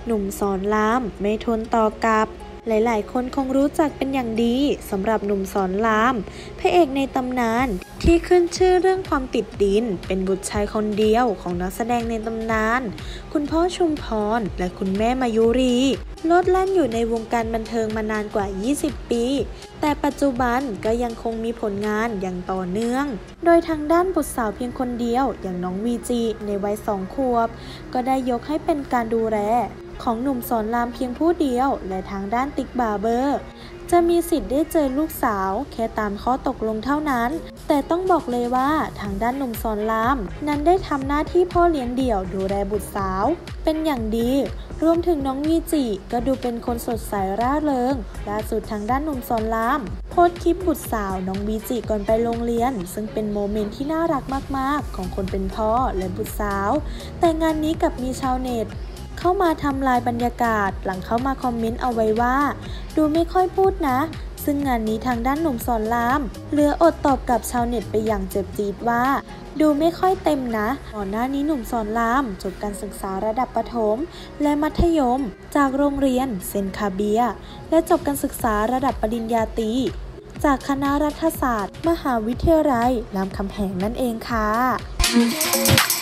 หนุ่มสอนรามไม่ทนต่อกับหลายๆคนคงรู้จักเป็นอย่างดีสำหรับหนุ่มสอนรามพระเอกในตำนานที่ขึ้นชื่อเรื่องความติดดินเป็นบุตรชายคนเดียวของนักแสดงในตำนานคุณพ่อชุมพรและคุณแม่มายุรีโลดแล่นอยู่ในวงการบันเทิงมานานกว่า 20 ปีแต่ปัจจุบันก็ยังคงมีผลงานอย่างต่อเนื่องโดยทางด้านบุตรสาวเพียงคนเดียวอย่างน้องวีจีในวัย 2 ขวบก็ได้ยกให้เป็นการดูแลของหนุ่มสอนรามเพียงผู้เดียวและทางด้านติ๊กบาร์เบอร์จะมีสิทธิ์ได้เจอลูกสาวแค่ตามข้อตกลงเท่านั้นแต่ต้องบอกเลยว่าทางด้านหนุ่มสอนรามนั้นได้ทำหน้าที่พ่อเลี้ยงเดี่ยวดูแลบุตรสาวเป็นอย่างดีรวมถึงน้องวีจิก็ดูเป็นคนสดใสร่าเริงล่าสุดทางด้านหนุ่มสอนรามโพสต์คลิปบุตรสาวน้องวีจิก่อนไปโรงเรียนซึ่งเป็นโมเมนต์ที่น่ารักมากๆของคนเป็นพ่อและบุตรสาวแต่งานนี้กับมีชาวเน็ตเข้ามาทำลายบรรยากาศหลังเข้ามาคอมเมนต์เอาไว้ว่าดูไม่ค่อยพูดนะซึ่งงานนี้ทางด้านหนุ่มสอนรามเหลืออดตอบกับชาวเน็ตไปอย่างเจ็บจี๊ดว่าดูไม่ค่อยเต็มนะก่อนหน้านี้หนุ่มสอนรามจบการศึกษาระดับประถมและมัธยมจากโรงเรียนเซนคาเบียและจบการศึกษาระดับปริญญาตรีจากคณะรัฐศาสตร์มหาวิทยาลัยรามคำแหงนั่นเองค่ะ